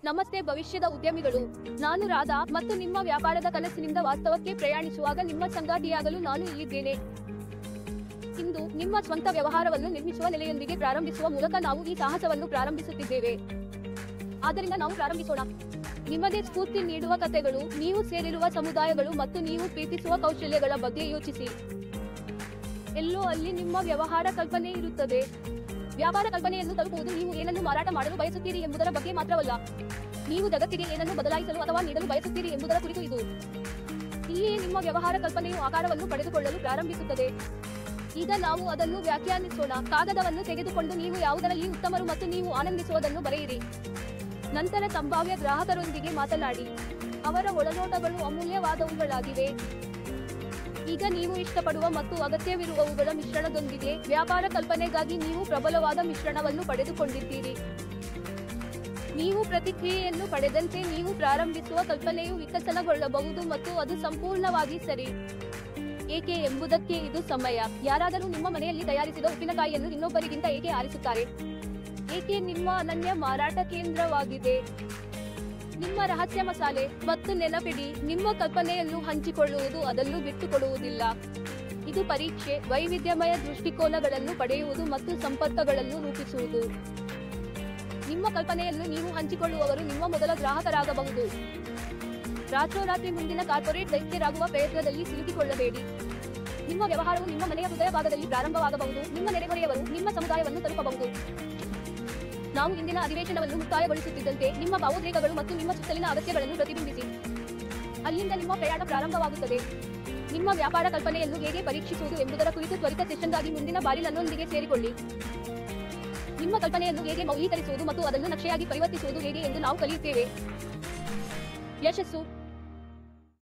ನಮಸ್ತೆ ಭವಿಷ್ಯದ ಉದ್ಯಮಿಗಳು. ನಾನು ರಾಧಾ ಮತ್ತು ನಿಮ್ಮ ವ್ಯಾಪಾರದ ಕನಸಿನಿಂದ ವಾಸ್ತವಕ್ಕೆ ಪ್ರಯಾಣಿಸುವಾಗ ನಿಮ್ಮ ಸಂಗಾತಿಯಾಗಲು ನಾನು ಇಲ್ಲಿದ್ದೇನೆ. ಇಂದು ನಿಮ್ಮ ಸ್ವಂತ ವ್ಯವಹಾರವನ್ನು ನಿರ್ಮಿಸುವ ನೆಲೆಯೊಂದಿಗೆ ಪ್ರಾರಂಭಿಸುವ ಮೂಲಕ ನಾವು ಈ ಸಾಹಸವನ್ನು ಪ್ರಾರಂಭಿಸುತ್ತಿದ್ದೇವೆ. ಆದ್ದರಿಂದ ನಾವು ಪ್ರಾರಂಭಿಸೋಣ. ನಿಮ್ಮದೇ ಸ್ಫೂರ್ತಿ ನೀಡುವ ಕಥೆಗಳು, ನೀವು ಸೇರಿರುವ ಸಮುದಾಯಗಳು ಮತ್ತು ನೀವು ಪ್ರೀತಿಸುವ ಕೌಶಲ್ಯಗಳ ಬಗ್ಗೆ ಯೋಚಿಸಿ. ಎಲ್ಲೋ ಅಲ್ಲಿ ನಿಮ್ಮ ವ್ಯವಹಾರ ಕಲ್ಪನೆ ಇರುತ್ತದೆ. ವ್ಯಾಪಾರ ಕಲ್ಪನೆಯನ್ನು ತಲುಪುವುದು ನೀವು ಏನನ್ನು ಮಾರಾಟ ಮಾಡಲು ಬಯಸುತ್ತೀರಿ ಎಂಬುದರ ಬಗ್ಗೆ ಮಾತ್ರವಲ್ಲ, ನೀವು ಜಗತ್ತಿಗೆ ಏನನ್ನು ಬದಲಾಯಿಸಲು ಅಥವಾ ನೀಡಲು ಬಯಸುತ್ತೀರಿ ಎಂಬುದರ ಕುರಿತು ಇದು. ಇಲ್ಲಿಯೇ ನಿಮ್ಮ ವ್ಯವಹಾರ ಕಲ್ಪನೆಯು ಆಕಾರವನ್ನು ಪಡೆದುಕೊಳ್ಳಲು ಪ್ರಾರಂಭಿಸುತ್ತದೆ. ಈಗ ನಾವು ಅದನ್ನು ವ್ಯಾಖ್ಯಾನಿಸೋಣ. ಕಾಗದವನ್ನು ತೆಗೆದುಕೊಂಡು ನೀವು ಯಾವುದರಲ್ಲಿ ಉತ್ತಮರು ಮತ್ತು ನೀವು ಆನಂದಿಸುವುದನ್ನು ಬರೆಯಿರಿ. ನಂತರ ಸಂಭಾವ್ಯ ಗ್ರಾಹಕರೊಂದಿಗೆ ಮಾತನಾಡಿ. ಅವರ ಒಳನೋಟಗಳು ಅಮೂಲ್ಯವಾದವುಗಳಾಗಿವೆ. ಈಗ ನೀವು ಇಷ್ಟಪಡುವ ಮತ್ತು ಅಗತ್ಯವಿರುವವುಗಳ ಮಿಶ್ರಣದೊಂದಿಗೆ ವ್ಯಾಪಾರ ಕಲ್ಪನೆಗಾಗಿ ನೀವು ಪ್ರಬಲವಾದ ಮಿಶ್ರಣವನ್ನು ಪಡೆದುಕೊಂಡಿದ್ದೀರಿ. ನೀವು ಪ್ರತಿಕ್ರಿಯೆಯನ್ನು ಪಡೆದಂತೆ ನೀವು ಪ್ರಾರಂಭಿಸುವ ಕಲ್ಪನೆಯು ವಿಕಸನಗೊಳ್ಳಬಹುದು ಮತ್ತು ಅದು ಸಂಪೂರ್ಣವಾಗಿ ಸರಿ. ಏಕೆ ಎಂಬುದಕ್ಕೆ ಇದು ಸಮಯ. ಯಾರಾದರೂ ನಿಮ್ಮ ಮನೆಯಲ್ಲಿ ತಯಾರಿಸಿದ ಉಪ್ಪಿನಕಾಯಿಯನ್ನು ಇನ್ನೊಬ್ಬರಿಗಿಂತ ಏಕೆ ಆರಿಸುತ್ತಾರೆ? ಏಕೆ ನಿಮ್ಮ ಅನನ್ಯ ಮಾರಾಟ ಕೇಂದ್ರವಾಗಿದೆ. ನಿಮ್ಮ ರಹಸ್ಯ ಮಸಾಲೆ. ಮತ್ತು ನೆನಪಿಡಿ, ನಿಮ್ಮ ಕಲ್ಪನೆಯನ್ನು ಹಂಚಿಕೊಳ್ಳುವುದು ಅದನ್ನು ಬಿಟ್ಟುಕೊಡುವುದಿಲ್ಲ. ಇದು ಪರೀಕ್ಷೆ, ವೈವಿಧ್ಯಮಯ ದೃಷ್ಟಿಕೋನಗಳನ್ನು ಪಡೆಯುವುದು ಮತ್ತು ಸಂಪರ್ಕಗಳನ್ನು ರೂಪಿಸುವುದು. ನಿಮ್ಮ ಕಲ್ಪನೆಯನ್ನು ನೀವು ಹಂಚಿಕೊಳ್ಳುವವರು ನಿಮ್ಮ ಮೊದಲ ಗ್ರಾಹಕರಾಗಬಹುದು. ರಾತ್ರೋರಾತ್ರಿ ಮುಂದಿನ ಕಾರ್ಪೊರೇಟ್ ದೈತ್ಯರಾಗುವ ಪ್ರಯತ್ನದಲ್ಲಿ ಸಿಲುಕಿಕೊಳ್ಳಬೇಡಿ. ನಿಮ್ಮ ವ್ಯವಹಾರವು ನಿಮ್ಮ ಮನೆಯ ಹೃದಯ ಭಾಗದಲ್ಲಿ ಪ್ರಾರಂಭವಾಗಬಹುದು. ನಿಮ್ಮ ನೆರೆಹೊರೆಯವರು ನಿಮ್ಮ ಸಮುದಾಯವನ್ನು ತಲುಪಬಹುದು. ನಾವು ಇಂದಿನ ಅಧಿವೇಶನವನ್ನು ಮುಕ್ತಾಯಗೊಳಿಸುತ್ತಿದ್ದಂತೆ ನಿಮ್ಮ ಭಾವೋದ್ರೇಕಗಳು ಮತ್ತು ನಿಮ್ಮ ಸುತ್ತಲಿನ ಅಗತ್ಯಗಳನ್ನು ಪ್ರತಿಬಿಂಬಿಸಿ. ಅಲ್ಲಿಂದ ನಿಮ್ಮ ಪ್ರಯಾಣ ಪ್ರಾರಂಭವಾಗುತ್ತದೆ. ನಿಮ್ಮ ವ್ಯಾಪಾರ ಕಲ್ಪನೆಯನ್ನು ಹೇಗೆ ಪರೀಕ್ಷಿಸುವುದು ಎಂಬುದರ ಕುರಿತು ತ್ವರಿತ ಸೆಷನ್ಗಾಗಿ ಮುಂದಿನ ಬಾರಿ ನನ್ನೊಂದಿಗೆ ಸೇರಿಕೊಳ್ಳಿ. ನಿಮ್ಮ ಕಲ್ಪನೆಯನ್ನು ಹೇಗೆ ಮೌಲ್ಯೀಕರಿಸುವುದು ಮತ್ತು ಅದನ್ನು ನಕ್ಷೆಯಾಗಿ ಪರಿವರ್ತಿಸುವುದು ಹೇಗೆ ಎಂದು ನಾವು ಕಲಿಯುತ್ತೇವೆ. ಯಶಸ್ಸು.